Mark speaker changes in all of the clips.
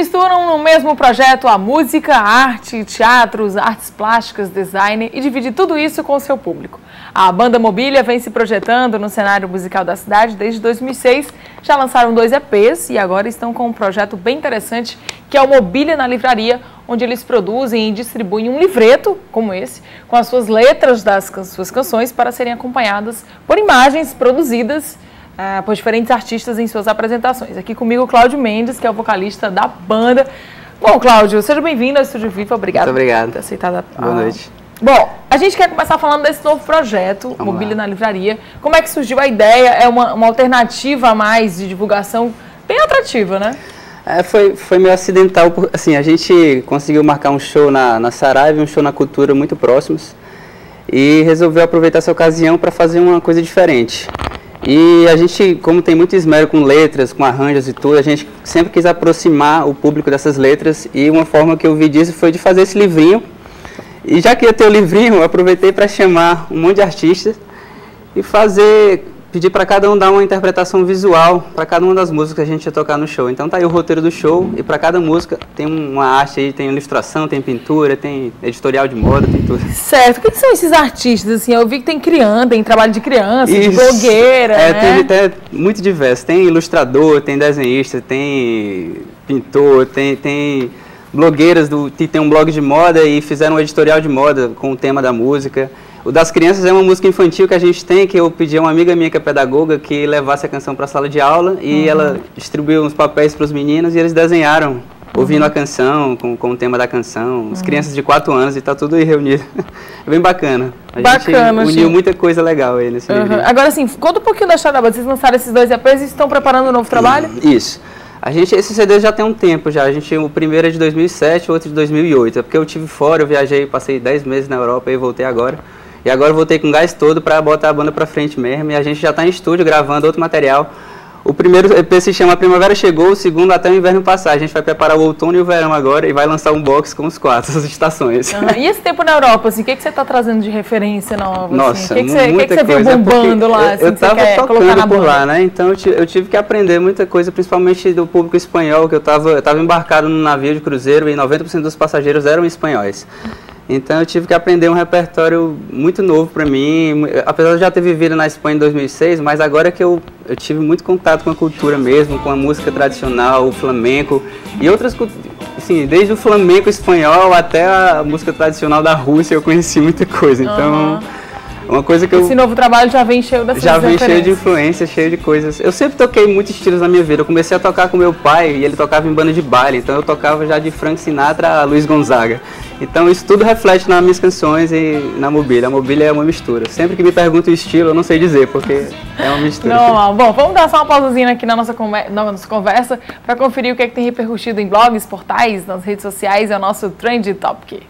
Speaker 1: misturam no mesmo projeto a música, a arte, teatros, artes plásticas, design e divide tudo isso com o seu público. A Banda Mobília vem se projetando no cenário musical da cidade desde 2006, já lançaram 2 EPs e agora estão com um projeto bem interessante que é o Mobília na Livraria, onde eles produzem e distribuem um livreto, como esse, com as suas letras das suas canções para serem acompanhadas por imagens produzidas por diferentes artistas em suas apresentações. Aqui comigo o Cláudio Mendes, que é o vocalista da banda. Bom, Cláudio, seja bem-vindo ao Estúdio Viva. Obrigado.
Speaker 2: Muito obrigado
Speaker 1: Por ter aceitado
Speaker 2: Boa noite.
Speaker 1: Bom, a gente quer começar falando desse novo projeto, Mobília na Livraria. Como é que surgiu a ideia? É uma alternativa a mais de divulgação bem atrativa, né?
Speaker 2: Foi meio acidental, assim, a gente conseguiu marcar um show na Saraiva e um show na Cultura muito próximos e resolveu aproveitar essa ocasião para fazer uma coisa diferente. E a gente, como tem muito esmero com letras, com arranjos e tudo, a gente sempre quis aproximar o público dessas letras e uma forma que eu vi disso foi de fazer esse livrinho. E já que ia ter o livrinho, eu aproveitei para chamar um monte de artistas e pedir para cada um dar uma interpretação visual para cada uma das músicas que a gente ia tocar no show. Então tá aí o roteiro do show e para cada música tem uma arte aí, tem ilustração, tem pintura, tem editorial de moda, tem tudo.
Speaker 1: Certo. O que são esses artistas? Assim, eu vi que tem criança, tem trabalho de criança, de blogueira, né?
Speaker 2: Tem muito diverso. Tem ilustrador, tem desenhista, tem pintor, tem blogueiras que tem um blog de moda e fizeram um editorial de moda com o tema da música. O das crianças é uma música infantil que a gente tem, que eu pedi a uma amiga minha que é pedagoga que levasse a canção para a sala de aula e ela distribuiu uns papéis para os meninos e eles desenharam, ouvindo a canção, com o tema da canção. As crianças de 4 anos e está tudo aí reunido. É bem bacana. A gente uniu muita coisa legal aí nesse livro.
Speaker 1: Agora, assim, conta um pouquinho da história da banda. Vocês lançaram esses 2 EPs e estão preparando um novo trabalho?
Speaker 2: Isso. Esse CD já tem um tempo já. O primeiro é de 2007, o outro de 2008. É porque eu estive fora, eu viajei, passei 10 meses na Europa e voltei agora. E agora eu voltei com gás todo para botar a banda para frente mesmo. E a gente já está em estúdio gravando outro material. O primeiro EP se chama Primavera Chegou, o segundo até o inverno passar. A gente vai preparar o outono e o verão agora e vai lançar um box com os 4, as estações.
Speaker 1: E esse tempo na Europa, assim, o que você está trazendo de referência nova?
Speaker 2: Nossa,
Speaker 1: assim?
Speaker 2: muita
Speaker 1: que você viu bombando lá?
Speaker 2: Eu estava tocando por lá, né? Então eu tive que aprender muita coisa, principalmente do público espanhol, que eu estava embarcado num navio de cruzeiro e 90% dos passageiros eram espanhóis. Então eu tive que aprender um repertório muito novo para mim, apesar de já ter vivido na Espanha em 2006, mas agora que eu tive muito contato com a cultura mesmo, com a música tradicional, o flamenco e outras culturas, assim, desde o flamenco espanhol até a música tradicional da Rússia eu conheci muita coisa, então uma coisa que
Speaker 1: Esse novo trabalho já vem cheio dessas
Speaker 2: referências. Já vem cheio de influências, cheio de coisas. Eu sempre toquei muitos estilos na minha vida. Eu comecei a tocar com meu pai e ele tocava em banda de baile. Então eu tocava já de Frank Sinatra a Luiz Gonzaga. Então isso tudo reflete nas minhas canções e na Mobília. A Mobília é uma mistura. Sempre que me perguntam o estilo, eu não sei dizer, porque é uma mistura.
Speaker 1: Normal. Bom, vamos dar só uma pausazinha aqui na nossa conversa para conferir o que é que tem repercutido em blogs, portais, nas redes sociais. É o nosso Trend Topic.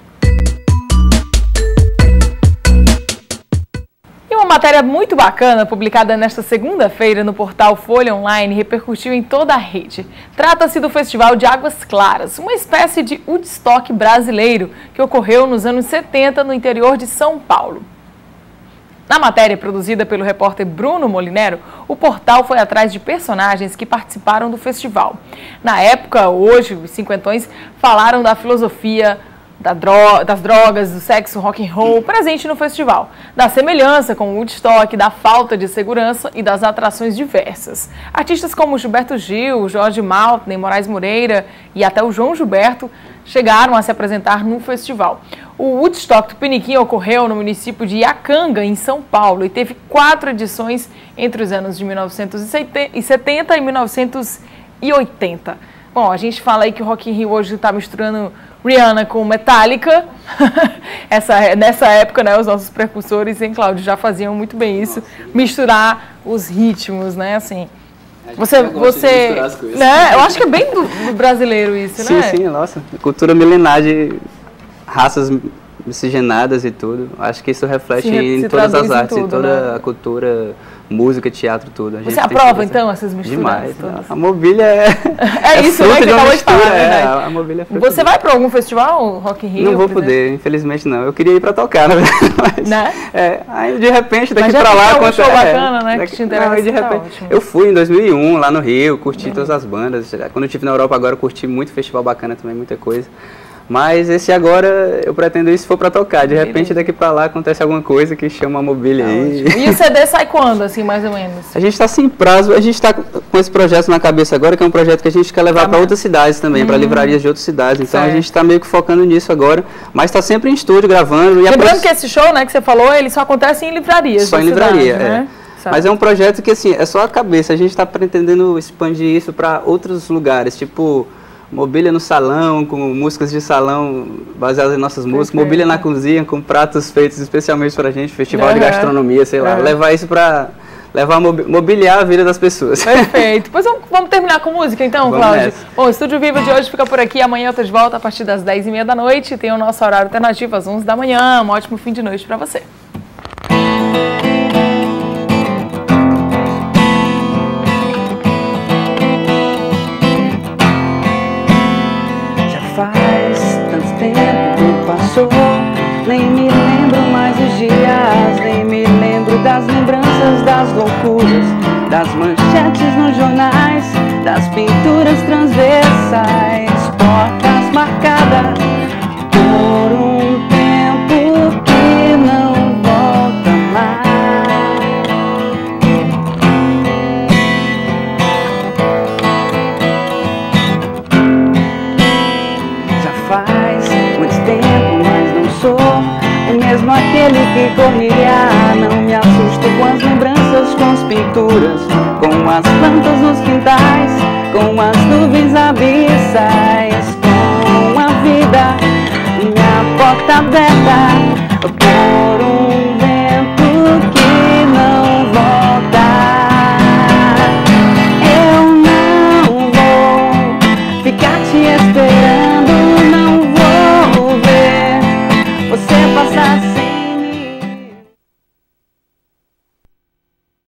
Speaker 1: E uma matéria muito bacana, publicada nesta segunda-feira no portal Folha Online, repercutiu em toda a rede. Trata-se do Festival de Águas Claras, uma espécie de Woodstock brasileiro que ocorreu nos anos 70 no interior de São Paulo. Na matéria produzida pelo repórter Bruno Molinero, o portal foi atrás de personagens que participaram do festival. Na época, hoje, os cinquentões falaram da filosofia, das drogas, do sexo, rock and roll presente no festival, da semelhança com o Woodstock, da falta de segurança e das atrações diversas. Artistas como Gilberto Gil, Jorge Maltner, Moraes Moreira e até o João Gilberto chegaram a se apresentar no festival. O Woodstock do Piniquim ocorreu no município de Iacanga, em São Paulo, e teve 4 edições entre os anos de 1970 e 1980. Bom, a gente fala aí que o Rock in Rio hoje está misturando Rihanna com Metallica. Nessa época, né, os nossos precursores, hein, Cláudio, já faziam muito bem isso, misturar os ritmos, né, assim. Você né, eu acho que é bem do brasileiro isso,
Speaker 2: sim,
Speaker 1: né?
Speaker 2: Sim, nossa, cultura milenar de raças miscigenadas e tudo. Acho que isso reflete em todas as artes, em toda a cultura, música, teatro, tudo.
Speaker 1: Você aprova, então, essas misturas?
Speaker 2: Demais.
Speaker 1: Todas?
Speaker 2: A mobília é
Speaker 1: isso, né, que acabou de falar, né?
Speaker 2: A mobília é fruto.
Speaker 1: Você vai para algum festival, Rock in Rio?
Speaker 2: Não vou poder, infelizmente não. Eu queria ir para tocar, na verdade. Mas,
Speaker 1: né?
Speaker 2: Aí de repente, daqui para lá...
Speaker 1: Mas já show bacana, né? Que te interessa,
Speaker 2: de repente, eu fui em 2001, lá no Rio, curti todas as bandas. Quando eu estive na Europa agora, eu curti muito festival bacana também, muita coisa. Mas esse agora, eu pretendo ir se for para tocar. De repente, daqui para lá, acontece alguma coisa que chama a mobília aí.
Speaker 1: E o CD sai quando, assim, mais ou menos?
Speaker 2: A gente está sem prazo. A gente está com esse projeto na cabeça agora, que é um projeto que a gente quer levar para outras cidades também, para livrarias de outras cidades. Então, a gente está meio que focando nisso agora. Mas está sempre em estúdio, gravando. E
Speaker 1: lembrando que esse show, né, que você falou, ele só acontece em livrarias.
Speaker 2: Só em livraria, né? Mas é um projeto que, assim, é só a cabeça. A gente está pretendendo expandir isso para outros lugares, tipo... Mobília no salão, com músicas de salão baseadas em nossas músicas. Mobília na cozinha, com pratos feitos especialmente pra gente. Festival de gastronomia, sei lá. Levar isso pra... mobiliar a vida das pessoas.
Speaker 1: Perfeito. Pois vamos terminar com música então, Cláudio? Bom, o Estúdio Viva de hoje fica por aqui. Amanhã eu tô de volta a partir das 10h30 da noite. Tem o nosso horário alternativo às 11 da manhã. Um ótimo fim de noite pra você.
Speaker 3: Faz tanto tempo que passou, nem me lembro mais os dias, nem me lembro das lembranças, das loucuras, das manchetes nos jornais, das pinturas transversais, portas marcadas por um tempo que não volta mais. Faz muito tempo, mas não sou o mesmo aquele que corria. Não me assusto com as lembranças, com as pinturas, com as plantas nos quintais, com as nuvens abissais, com a vida, minha porta aberta por um